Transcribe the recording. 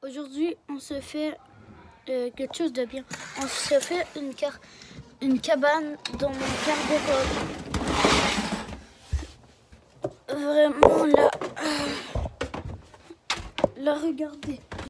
Aujourd'hui, on se fait quelque chose de bien. On se fait une cabane dans mon garde-robe. Vraiment là, regardez.